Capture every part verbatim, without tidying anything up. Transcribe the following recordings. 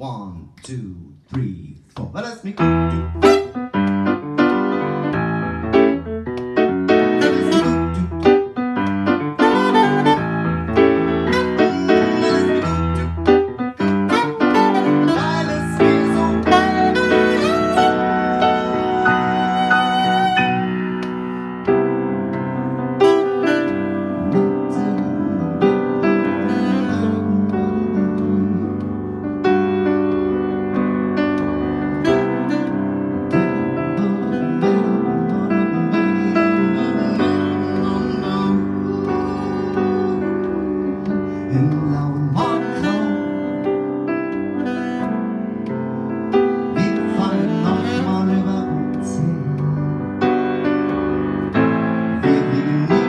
One, two, three, four. Weil es mir gut tut. Im lauen Morgengrauen, wir fallen nochmal über uns hin. Wir wiegen nie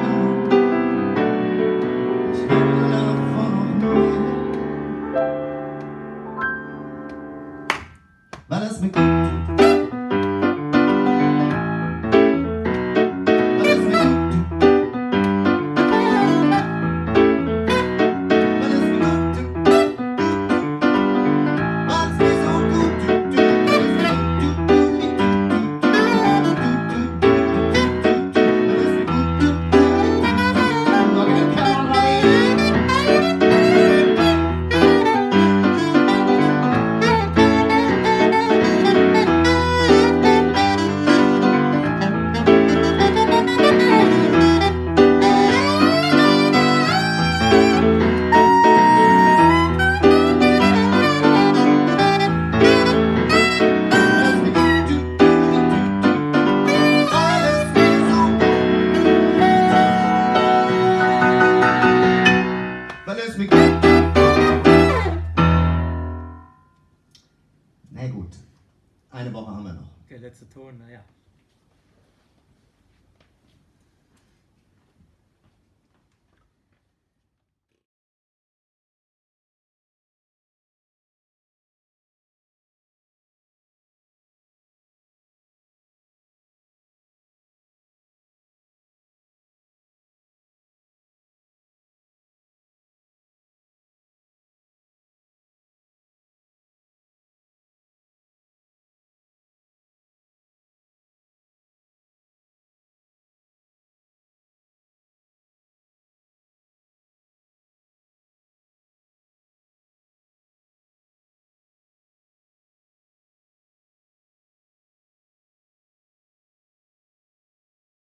genug, ich will davon noch mehr, weil es mir gut tut. Na gut, eine Woche haben wir noch. Der letzte Ton, naja.